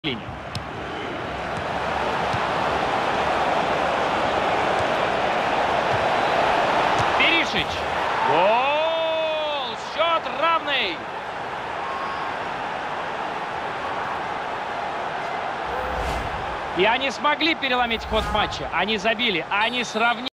линию. Перишич. Гол! Счет равный. И они смогли переломить ход матча. Они забили, они сравнили.